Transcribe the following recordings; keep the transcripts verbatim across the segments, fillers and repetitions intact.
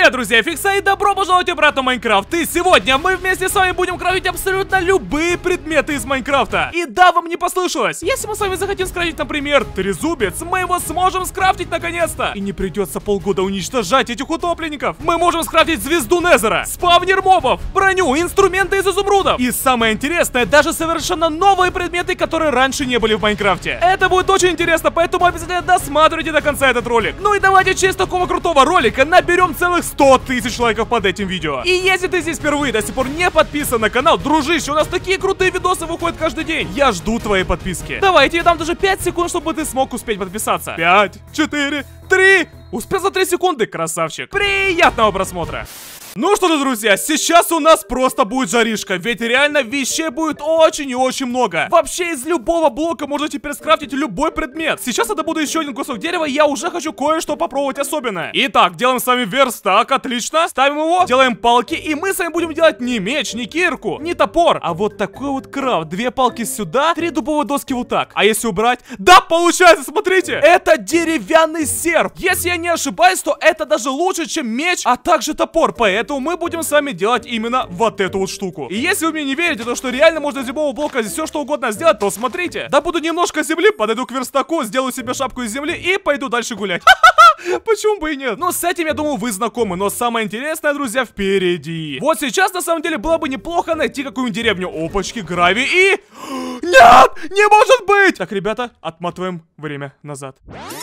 Привет, друзья, Фикса, и добро пожаловать обратно в Майнкрафт. И сегодня мы вместе с вами будем крафтить абсолютно любые предметы из Майнкрафта. И да, вам не послышалось. Если мы с вами захотим скрафтить, например, трезубец, мы его сможем скрафтить наконец-то. И не придется полгода уничтожать этих утопленников. Мы можем скрафтить звезду Незера, спавнер мобов, броню, инструменты из изумрудов. И самое интересное, даже совершенно новые предметы, которые раньше не были в Майнкрафте. Это будет очень интересно, поэтому обязательно досматривайте до конца этот ролик. Ну и давайте в честь такого крутого ролика наберем целых сто тысяч лайков под этим видео. И если ты здесь впервые до сих пор не подписан на канал, дружище, у нас такие крутые видосы выходят каждый день. Я жду твоей подписки. Давайте, я дам даже пять секунд, чтобы ты смог успеть подписаться. пять, четыре, три. Успел за три секунды, красавчик. Приятного просмотра. Ну что же, друзья, сейчас у нас просто будет жаришка, ведь реально вещей будет очень и очень много. Вообще из любого блока можно теперь скрафтить любой предмет. Сейчас я добуду еще один кусок дерева, и я уже хочу кое-что попробовать особенное. Итак, делаем с вами верстак, отлично. Ставим его, делаем палки, и мы с вами будем делать не меч, не кирку, не топор, а вот такой вот крафт. Две палки сюда, три дубовые доски вот так. А если убрать? Да, получается, смотрите, это деревянный серп. Если я не ошибаюсь, то это даже лучше, чем меч, а также топор, поэтому Поэтому мы будем с вами делать именно вот эту вот штуку. И если вы мне не верите, то что реально можно из любого блока здесь все что угодно сделать, то смотрите. Добуду немножко земли, подойду к верстаку, сделаю себе шапку из земли и пойду дальше гулять. Почему бы и нет? Ну, с этим, я думаю, вы знакомы. Но самое интересное, друзья, впереди. Вот сейчас, на самом деле, было бы неплохо найти какую-нибудь деревню. Опачки, гравий и... Нет! Не может быть! Так, ребята, отматываем время назад.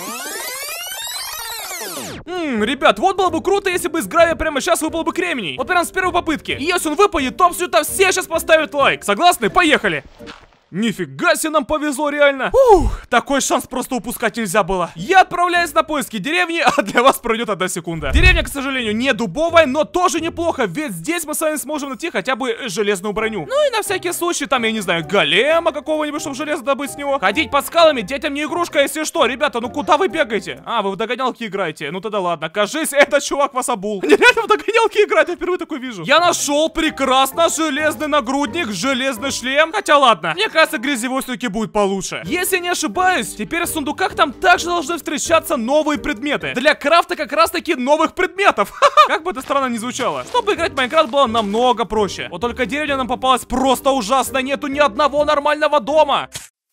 Ммм, ребят, вот было бы круто, если бы из гравия прямо сейчас выпал бы кремний. Вот прям с первой попытки. И если он выпадет, то абсолютно все сейчас поставят лайк. Согласны? Поехали! Нифига себе, нам повезло реально. Ух, такой шанс просто упускать нельзя было. Я отправляюсь на поиски деревни, а для вас пройдет одна секунда. Деревня, к сожалению, не дубовая, но тоже неплохо, ведь здесь мы с вами сможем найти хотя бы железную броню. Ну и на всякий случай, там, я не знаю, голема какого-нибудь, чтобы железо добыть с него. Ходить под скалами, детям не игрушка, если что. Ребята, ну куда вы бегаете? А, вы в догонялки играете. Ну тогда ладно, кажись, этот чувак вас обул. Нереально в догонялки играть, я впервые такой вижу. Я нашел прекрасно железный нагрудник, железный шлем. Хотя ладно, мне кажется, грязевой все-таки будет получше. Если не ошибаюсь, теперь в сундуках там также должны встречаться новые предметы. Для крафта как раз таки новых предметов. Как бы это странно ни звучало. Чтобы играть в Майнкрафт было намного проще. Вот только деревня нам попалась просто ужасно. Нету ни одного нормального дома.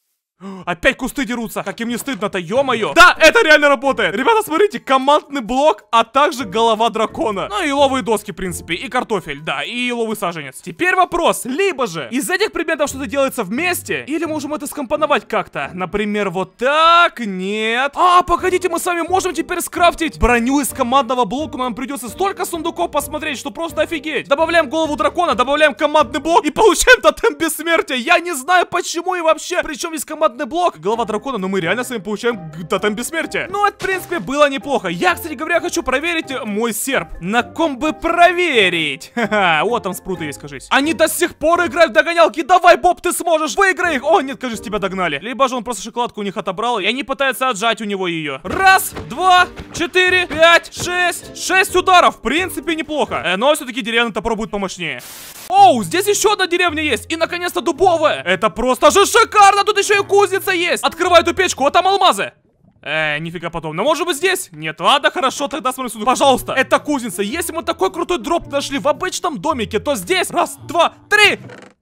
Опять кусты дерутся. Как им не стыдно-то, ё-моё. Да, это реально работает. Ребята, смотрите, командный блок, а также голова дракона. Ну и еловые доски, в принципе, и картофель, да, и еловый саженец. Теперь вопрос, либо же из этих предметов что-то делается вместе, или можем это скомпоновать как-то. Например, вот так, нет. А, погодите, мы с вами можем теперь скрафтить броню из командного блока, но нам придется столько сундуков посмотреть, что просто офигеть. Добавляем голову дракона, добавляем командный блок и получаем тотем бессмертия. Я не знаю почему и вообще, причем здесь командный блок, голова дракона, но мы реально с вами получаем тотем бессмертия. Ну, это, в принципе, было неплохо. Я, кстати говоря, хочу проверить мой серп. На ком бы проверить? Ха-ха, вот там спруты есть, кажись. Они до сих пор играют в догонялки. Давай, Боб, ты сможешь, выиграй их. О, нет, кажись, тебя догнали. Либо же он просто шоколадку у них отобрал, и они пытаются отжать у него ее. Раз, два, четыре, пять, шесть. Шесть ударов, в принципе, неплохо. Э, но все-таки деревянный топор будет помощнее. Оу, здесь еще одна деревня есть. И, наконец-то, дубовая. Это просто же шикарно. Тут еще и кузница есть. Открывай эту печку, вот там алмазы. Э, нифига подобного. Может быть здесь? Нет, ладно, хорошо, тогда смотрим сюда. Пожалуйста, это кузница. Если мы такой крутой дроп нашли в обычном домике, то здесь раз, два, три.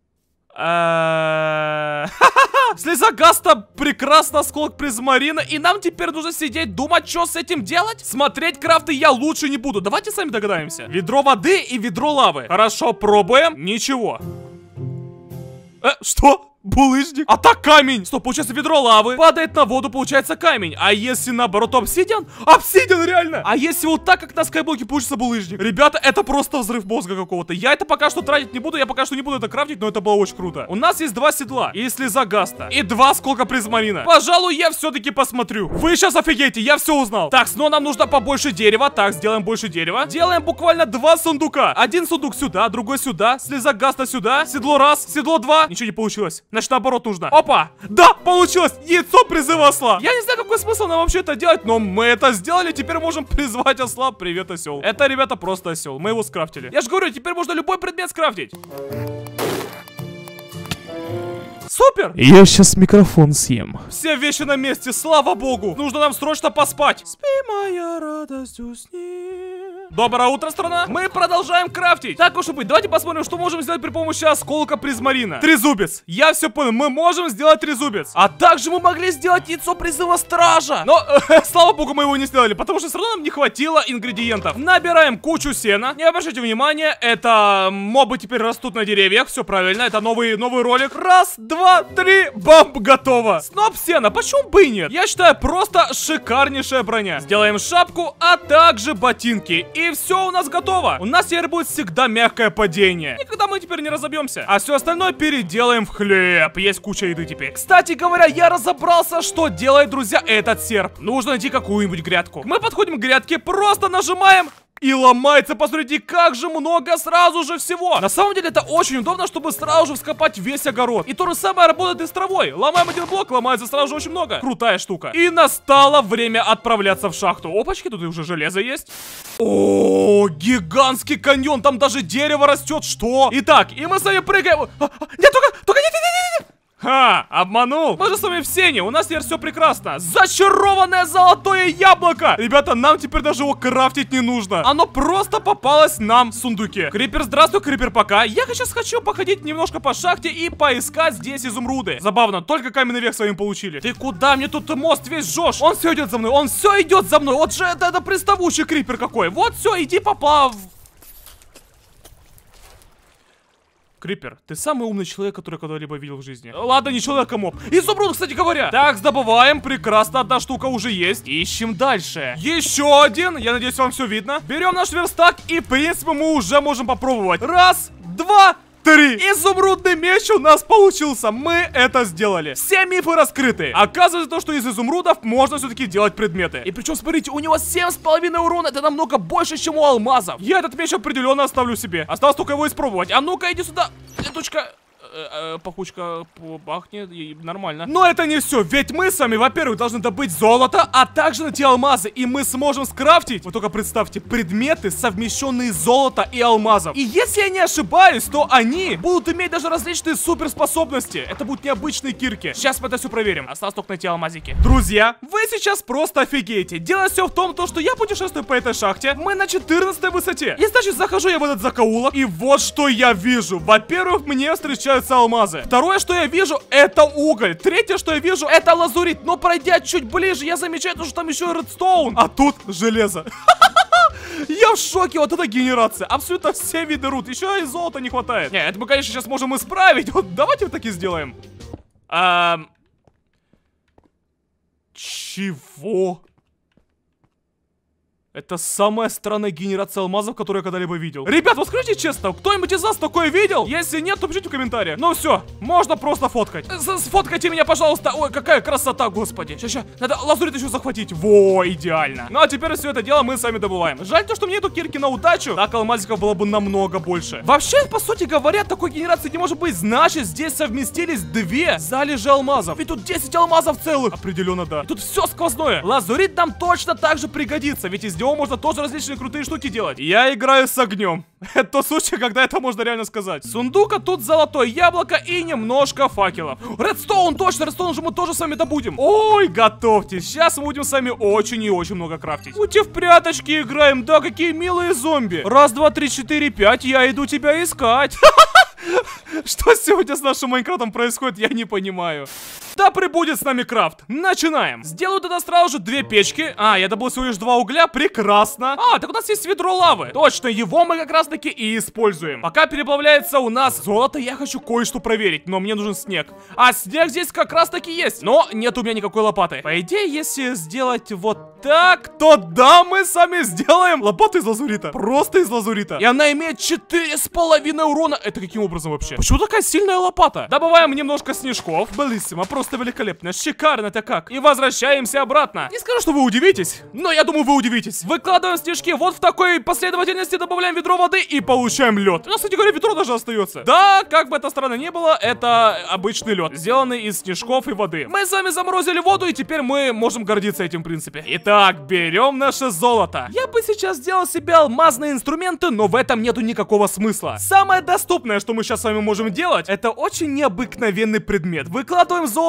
Слеза Гаста, прекрасно, осколок призмарина. И нам теперь нужно сидеть, думать, что с этим делать. Смотреть крафты я лучше не буду. Давайте сами догадаемся. Ведро воды и ведро лавы. Хорошо, пробуем. Ничего. Э, что? Булыжник. А так камень. Стоп, получается ведро лавы падает на воду, получается камень. А если наоборот обсидиан? Обсидиан, реально. А если вот так, как на скайблоке, получится булыжник? Ребята, это просто взрыв мозга какого-то. Я это пока что тратить не буду. Я пока что не буду это крафтить, но это было очень круто. У нас есть два седла и слеза Гаста. И два осколка призмарина. Пожалуй, я все-таки посмотрю. Вы сейчас офигеете, я все узнал. Так, но нам нужно побольше дерева. Так, сделаем больше дерева. Делаем буквально два сундука. Один сундук сюда, другой сюда. Слеза Гаста сюда. Седло раз, седло два. Ничего не получилось. Значит, наоборот нужно. Опа! Да, получилось! Яйцо призыва осла. Я не знаю, какой смысл нам вообще это делать, но мы это сделали. Теперь можем призвать осла. Привет, осел. Это, ребята, просто осел. Мы его скрафтили. Я же говорю, теперь можно любой предмет скрафтить. Супер! Я сейчас микрофон съем. Все вещи на месте, слава богу. Нужно нам срочно поспать. Спи, моя радость, усни. Доброе утро, страна. Мы продолжаем крафтить. Так уж и быть, давайте посмотрим, что можем сделать при помощи осколка призмарина. Трезубец. Я все понял, мы можем сделать трезубец. А также мы могли сделать яйцо призыва стража. Но, э, слава богу, мы его не сделали, потому что все равно нам не хватило ингредиентов. Набираем кучу сена. Не обращайте внимания, это мобы теперь растут на деревьях. Все правильно, это новый, новый ролик. Раз, два, три, бам, готово. Сноп сена, почему бы и нет? Я считаю, просто шикарнейшая броня. Сделаем шапку, а также ботинки. И все у нас готово. У нас теперь будет всегда мягкое падение. Никогда мы теперь не разобьемся. А все остальное переделаем в хлеб. Есть куча еды теперь. Кстати говоря, я разобрался, что делает, друзья, этот серп. Нужно найти какую-нибудь грядку. Мы подходим к грядке, просто нажимаем. И ломается, посмотрите, как же много сразу же всего. На самом деле это очень удобно, чтобы сразу же вскопать весь огород. И то же самое работает и с травой. Ломаем один блок, ломается сразу же очень много. Крутая штука. И настало время отправляться в шахту. Опачки, тут уже железо есть. О, гигантский каньон, там даже дерево растет. Что? Итак, и мы с вами прыгаем. А, а, нет, только, только нет, нет, нет, нет. Ха, обманул. Мы же с вами в сене, у нас теперь все прекрасно. Зачарованное золотое яблоко. Ребята, нам теперь даже его крафтить не нужно. Оно просто попалось нам в сундуке. Крипер, здравствуй, Крипер, пока. Я сейчас хочу походить немножко по шахте и поискать здесь изумруды. Забавно, только каменный век своим получили. Ты куда мне тут мост весь жжешь? Он все идет за мной, он все идет за мной. Вот же это, это приставучий Крипер какой. Вот все, иди поплав. Крипер, ты самый умный человек, который я когда-либо видел в жизни. Ладно, не человек, а моб. Изумруд, кстати говоря. Так, добываем. Прекрасно, одна штука уже есть. Ищем дальше. Еще один. Я надеюсь, вам все видно. Берем наш верстак и, в принципе, мы уже можем попробовать. Раз, два, три. Изумрудный меч у нас получился. Мы это сделали. Все мифы раскрыты. Оказывается, то, что из изумрудов можно все-таки делать предметы. И причем, смотрите, у него семь с половиной урона. Это намного больше, чем у алмазов. Я этот меч определенно оставлю себе. Осталось только его испробовать. А ну-ка, иди сюда. Летучка. Э, э, пахучка бахнет, и нормально. Но это не все, ведь мы с вами, во-первых, должны добыть золото, а также найти алмазы, и мы сможем скрафтить, вы только представьте, предметы, совмещенные из золота и алмазов. И если я не ошибаюсь, то они будут иметь даже различные суперспособности. Это будут необычные кирки. Сейчас мы это все проверим. Осталось только найти алмазики. Друзья, вы сейчас просто офигеете. Дело все в том, то, что я путешествую по этой шахте. Мы на четырнадцатой высоте. И значит, захожу я в этот закоулок, и вот что я вижу. Во-первых, мне встречаются алмазы. Второе, что я вижу, это уголь. Третье, что я вижу, это лазурит. Но пройдя чуть ближе, я замечаю, что там еще и редстоун. А тут железо. Я в шоке, вот эта генерация. Абсолютно все виды руд. Еще и золота не хватает. Не, это мы, конечно, сейчас можем исправить. Вот давайте вот так и сделаем. Эм... Чего? Это самая странная генерация алмазов, которую я когда-либо видел. Ребят, вот скажите честно, кто-нибудь из вас такое видел? Если нет, то пишите в комментариях. Ну все, можно просто фоткать. С Сфоткайте меня, пожалуйста. Ой, какая красота, господи. Сейчас, сейчас, надо лазурит еще захватить. Во, идеально. Ну а теперь все это дело мы сами добываем. Жаль то, что мне нету кирки на удачу. Так алмазиков было бы намного больше. Вообще, по сути говоря, такой генерации не может быть. Значит, здесь совместились две залежи алмазов. Ведь тут десять алмазов целых. Определенно, да. И тут все сквозное. Лазурит нам точно так же пригодится. Ведь из него можно тоже различные крутые штуки делать. Я играю с огнем. Это тот случай, когда это можно реально сказать. Сундука, тут золотое яблоко и немножко факелов. Редстоун, точно, редстоун же мы тоже с вами добудем. Ой, готовьтесь. Сейчас мы будем с вами очень и очень много крафтить. Будьте в пряточки играем. Да, какие милые зомби. Раз, два, три, четыре, пять. Я иду тебя искать. Что сегодня с нашим Майнкрафтом происходит, я не понимаю. Да прибудет с нами крафт. Начинаем. Сделаю тогда сразу же две печки. А, я добыл всего лишь два угля. Прекрасно. А, так у нас есть ведро лавы. Точно, его мы как раз таки и используем. Пока переплавляется у нас золото, я хочу кое-что проверить. Но мне нужен снег. А снег здесь как раз таки есть. Но нет у меня никакой лопаты. По идее, если сделать вот так, то да, мы сами сделаем лопату из лазурита. Просто из лазурита. И она имеет четыре с половиной урона. Это каким образом вообще? Почему такая сильная лопата? Добываем немножко снежков. Белиссимо, просто великолепно. Шикарно это как. И возвращаемся обратно. Не скажу, что вы удивитесь, но я думаю, вы удивитесь. Выкладываем снежки вот в такой последовательности, добавляем ведро воды и получаем лед. У нас, кстати говоря, ведро даже остается. Да, как бы это странно ни было, это обычный лед, сделанный из снежков и воды. Мы с вами заморозили воду, и теперь мы можем гордиться этим в принципе. Итак, берем наше золото. Я бы сейчас сделал себе алмазные инструменты, но в этом нету никакого смысла. Самое доступное, что мы сейчас с вами можем делать, это очень необыкновенный предмет. Выкладываем золото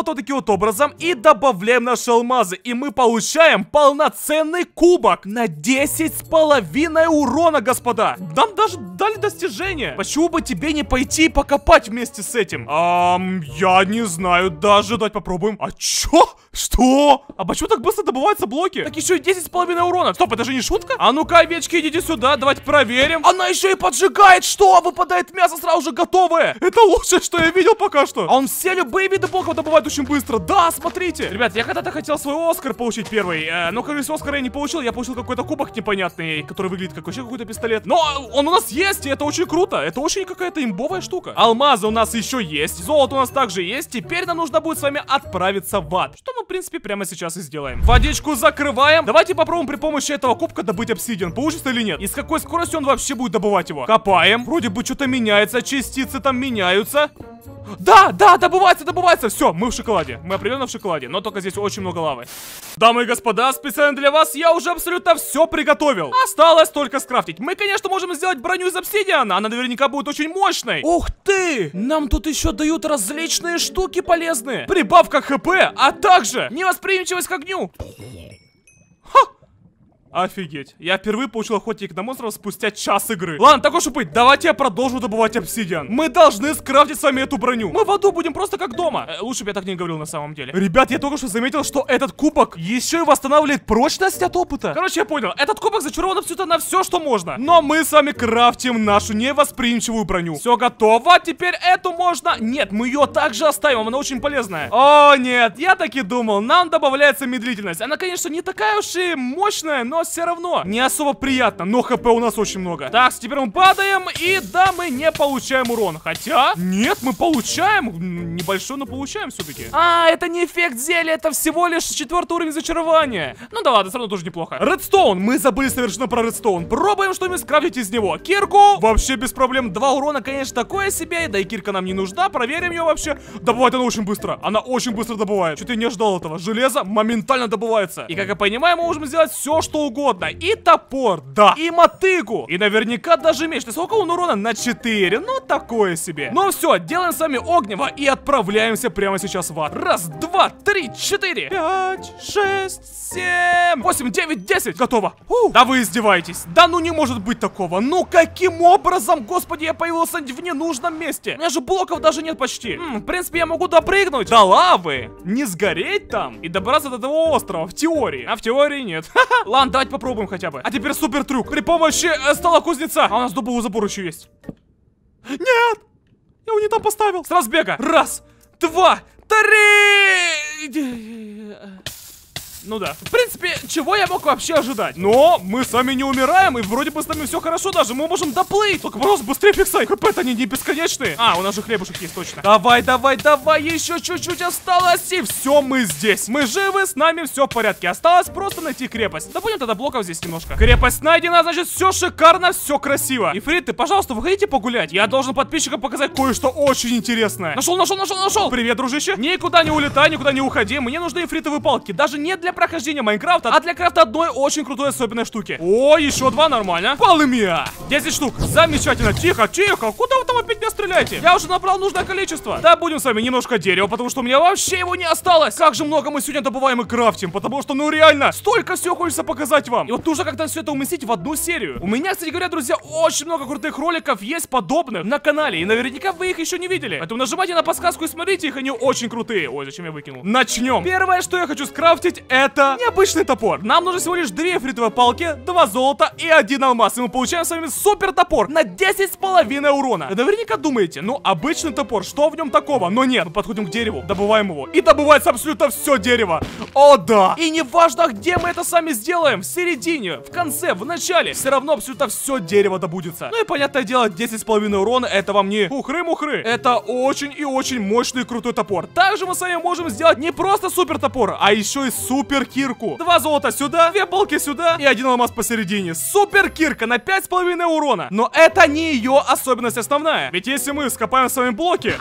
вот таким вот образом и добавляем наши алмазы. И мы получаем полноценный кубок на десять с половиной урона, господа. Нам даже дали достижение. Почему бы тебе не пойти и покопать вместе с этим? Ам, я не знаю даже. Давайте попробуем. А чё? Что? А почему так быстро добываются блоки? Так еще и десять с половиной урона. Стоп, это же не шутка? А ну-ка, овечки, идите сюда, давайте проверим. Она еще и поджигает. Что? Выпадает мясо сразу же готовое. Это лучшее, что я видел пока что. А он все любые виды блоков добывает очень быстро. Да, смотрите. Ребят, я когда-то хотел свой Оскар получить первый. Э, но, кажется, Оскара я не получил. Я получил какой-то кубок непонятный, который выглядит как вообще какой-то пистолет. Но он у нас есть, и это очень круто. Это очень какая-то имбовая штука. Алмазы у нас еще есть. Золото у нас также есть. Теперь нам нужно будет с вами отправиться в ад. Что мы, в принципе, прямо сейчас и сделаем. Водичку закрываем. Давайте попробуем при помощи этого кубка добыть обсидиан. Получится или нет? И с какой скоростью он вообще будет добывать его? Копаем. Вроде бы что-то меняется. Частицы там меняются. Да, да, добывается, добывается. Все, мы в шоколаде. Мы определенно в шоколаде. Но только здесь очень много лавы. Дамы и господа, специально для вас я уже абсолютно все приготовил. Осталось только скрафтить. Мы, конечно, можем сделать броню из обсидиана. Она наверняка будет очень мощной. Ух ты! Нам тут еще дают различные штуки полезные. Прибавка хп, а также невосприимчивость к огню. Офигеть. Я впервые получил охотник на монстров спустя час игры. Ладно, так уж и быть, давайте я продолжу добывать обсидиан. Мы должны скрафтить с вами эту броню. Мы в аду будем просто как дома. э, Лучше бы я так не говорил на самом деле. Ребят, я только что заметил, что этот кубок еще и восстанавливает прочность от опыта. Короче, я понял, этот кубок зачарован абсолютно на все, что можно. Но мы с вами крафтим нашу невосприимчивую броню. Все готово, теперь эту можно. Нет, мы ее также оставим, она очень полезная. О, нет, я так и думал. Нам добавляется медлительность. Она, конечно, не такая уж и мощная, но все равно не особо приятно. Но хп у нас очень много. Так, теперь мы падаем. И да, мы не получаем урон. Хотя, нет, мы получаем. Небольшой, но получаем все-таки. А, это не эффект зелья, это всего лишь четвертый уровень зачарования. Ну да ладно, все равно тоже неплохо. Редстоун, мы забыли совершенно про редстоун. Пробуем что-нибудь скрафтить из него. Кирку, вообще без проблем. Два урона, конечно, такое себе. Да и кирка нам не нужна. Проверим ее вообще. Добывает она очень быстро. Она очень быстро добывает. Что-то я не ожидал этого. Железо моментально добывается. И как я понимаю, мы можем сделать все, что угодно. Угодно. И топор, да, и мотыгу, и наверняка даже меч. На сколько он урона? На четыре, ну такое себе. Ну все, делаем с вами огнево и отправляемся прямо сейчас в ад. Раз, два, три, четыре, пять, шесть, семь, восемь, девять, десять. Готово. Фу. Да вы издеваетесь. Да ну не может быть такого. Ну каким образом, господи, я появился в ненужном месте? У меня же блоков даже нет почти. М, в принципе, я могу допрыгнуть до лавы, не сгореть там и добраться до этого острова, в теории. А в теории нет. Ладно, давайте попробуем хотя бы. А теперь супер трюк. При помощи э, стола кузнеца. А у нас дубовый забор еще есть. Нет! Я его не там поставил. С разбега. Раз, два, три. Ну да. В принципе, чего я мог вообще ожидать? Но мы с вами не умираем, и вроде бы с нами все хорошо даже. Мы можем доплыть. Только, пожалуйста, быстрее фиксай. ХП-то они не бесконечные. А, у нас же хлебушек есть, точно. Давай, давай, давай. Еще чуть-чуть осталось. И все, мы здесь. Мы живы, с нами все в порядке. Осталось просто найти крепость. Да будем тогда блоков здесь немножко. Крепость найдена, значит, все шикарно, все красиво. Ифриты, пожалуйста, выходите погулять. Я должен подписчикам показать кое-что очень интересное. Нашел, нашел, нашел, нашел. Привет, дружище. Никуда не улетай, никуда не уходи. Мне нужны ифритовые палки. Даже не для прохождения Майнкрафта, а для крафта одной очень крутой особенной штуки. О, еще два, нормально. Полымя. десять штук. Замечательно. Тихо, тихо. Куда вы там опять меня стреляете? Я уже набрал нужное количество. Да, будем с вами немножко дерева, потому что у меня вообще его не осталось. Как же много мы сегодня добываем и крафтим, потому что, ну реально, столько всего хочется показать вам. И вот нужно как-то все это уместить в одну серию. У меня, кстати говоря, друзья, очень много крутых роликов есть подобных на канале, и наверняка вы их еще не видели. Поэтому нажимайте на подсказку и смотрите их, они очень крутые. Ой, зачем я выкинул? Начнем. Первое, что я хочу скрафтить, это необычный топор. Нам нужно всего лишь две фритовые палки, два золота и один алмаз. И мы получаем с вами супер топор на десять с половиной урона. Вы наверняка думаете, ну обычный топор, что в нем такого? Но нет, мы подходим к дереву, добываем его. И добывается абсолютно все дерево. О да. И не важно, где мы это сами сделаем. В середине, в конце, в начале. Все равно абсолютно все дерево добудется. Ну и понятное дело, десять с половиной урона это вам не хухры-мухры. Это очень и очень мощный и крутой топор. Также мы с вами можем сделать не просто супер топор, а еще и супер кирку. Два золота сюда, две палки сюда и один алмаз посередине. Супер кирка на пять с половиной урона. Но это не ее особенность основная. Ведь если мы скопаем с вами блоки,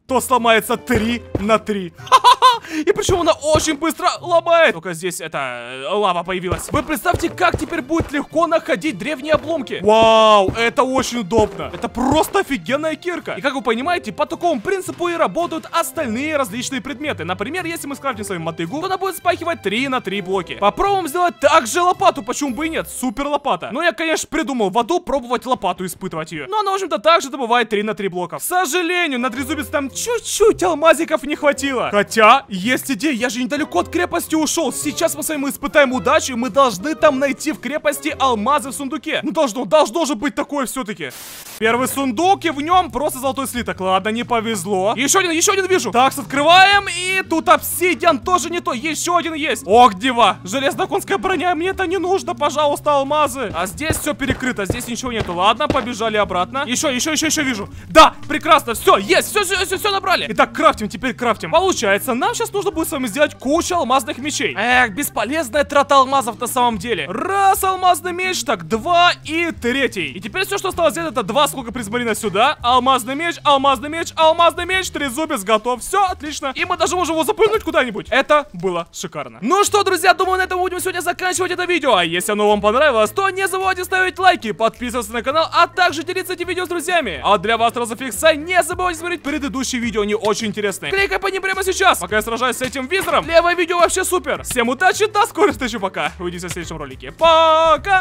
то сломается три на три. И причем она очень быстро ломает. Только здесь это лава появилась. Вы представьте, как теперь будет легко находить древние обломки. Вау, это очень удобно. Это просто офигенная кирка. И как вы понимаете, по такому принципу и работают остальные различные предметы. Например, если мы скрафтим свою мотыгу, то она будет спахивать три на три блоки. Попробуем сделать также лопату, почему бы и нет. Супер лопата. Но я, конечно, придумал в аду пробовать лопату, испытывать ее. Но она, в общем-то, также добывает три на три блока. К сожалению, на трезубец там чуть-чуть алмазиков не хватило. Хотя, есть идея, я же недалеко от крепости ушел. Сейчас мы с вами испытаем удачу, и мы должны там найти в крепости алмазы в сундуке. Ну должно, должно же быть такое все-таки. Первый сундук, и в нем просто золотой слиток. Ладно, не повезло. Еще один, еще один вижу. Так, открываем, и тут обсидиан тоже не то. Еще один есть. Ох, дива. Железноконская броня, мне это не нужно, пожалуйста, алмазы. А здесь все перекрыто, здесь ничего нету. Ладно, побежали обратно. Еще, еще, еще, еще вижу. Да, прекрасно, все, есть, все, все, все, все набрали. Итак, крафтим, теперь крафтим. Получается, нам сейчас нужно будет с вами сделать кучу алмазных мечей. Эх, бесполезная трата алмазов на самом деле. Раз алмазный меч, так два и третий. И теперь все, что осталось сделать, это два сколько призмарина сюда. Алмазный меч, алмазный меч, алмазный меч, трезубец готов. Все, отлично. И мы даже можем его запрыгнуть куда-нибудь. Это было шикарно. Ну что, друзья, думаю, на этом мы будем сегодня заканчивать это видео. А если оно вам понравилось, то не забывайте ставить лайки, подписываться на канал, а также делиться этим видео с друзьями. А для вас, Розофикса, не забывайте смотреть предыдущие видео, они очень интересные. Кликай по ним прямо сейчас, пока я сражаюсь с этим визором. Левое видео вообще супер. Всем удачи, до скорой встречи, пока. Увидимся в следующем ролике. Пока!